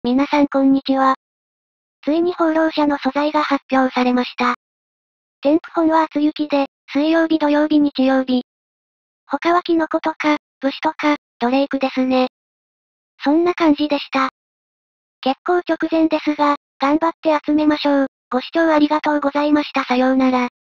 皆さんこんにちは。ついに放浪者の素材が発表されました。添付本は厚雪で、水曜日土曜日日曜日。他はキノコとか、武士とか、ドレイクですね。そんな感じでした。結構直前ですが、頑張って集めましょう。ご視聴ありがとうございました。さようなら。